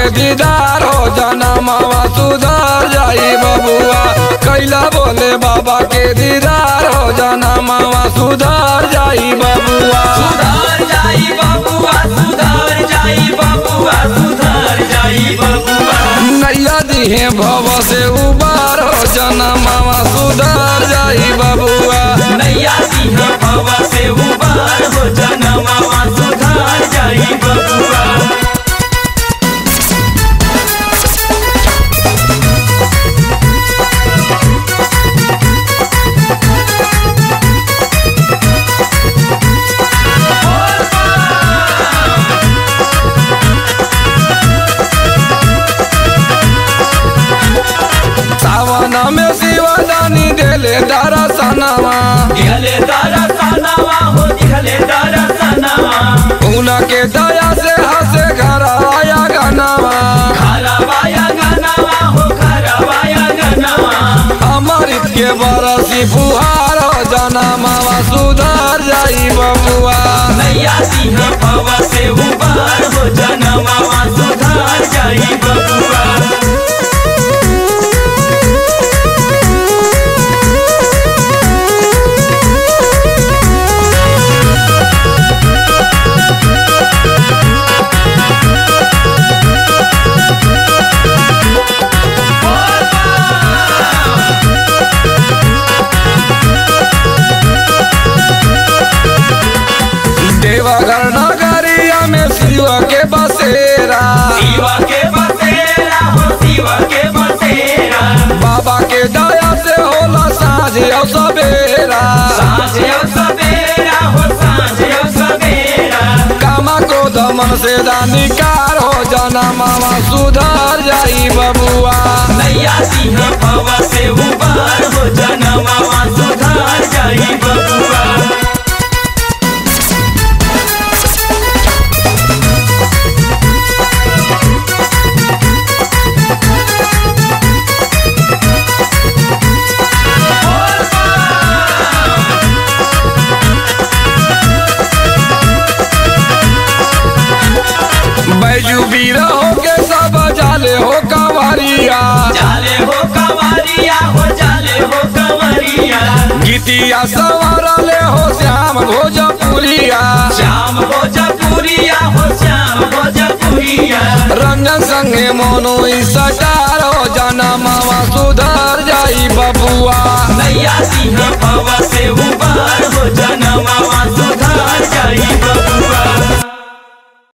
दीदार हो जनमवा सुधर जाई बबुआ। कैला बोले बाबा के दीदार हो जनमवा सुधर जाई बबुआ। सुधर जाई बबुआ, सुधर जाई बबुआ, सुधर जाई बबुआ। नैया दिहे भव से उबार हो जनमवा सुधर जाई बबुआ। नैया सिंह भव से उबार हो जनमवा सुधर जाई बबुआ। सावन में शिवदानी देले दरसनवा, दिहले दरसनवा हो दिहले दरसनवा। उनके दया से हंसे घर आया गनवा। घरवाया गनवा हो घरवाया गनवा। अमृत के बरसी फुहार हो जनमवा सुधर जाई बबुआ। नैया सिंह भव से उबार हो जनमवा सुधर जाई बबुआ। देवघर नगरिया में शिव के बसेरा, शिव के बसेरा हो शिव के बसेरा। बाबा के दया से होला साँझ और सवेरा। साँझ और सवेरा हो साँझ और सवेरा। कामा क्रोध मन से दानिकार हो जनमवा सुधर जाई बबुआ। नैया सिंह भव से उबार हो जनमवा सुधर जाई बबुआ। बैजू बीर हो के सब जाले हो कंवरिया। जाले हो कंवरिया हो जाले हो कंवरिया। गीतिया संवरले हो श्याम भोजपुरिया। श्याम भोजपुरिया हो श्याम भोजपुरिया। रंजन संगे मोनो सटार हो जनमवा सुधर जाई बबुआ। नैया सिंह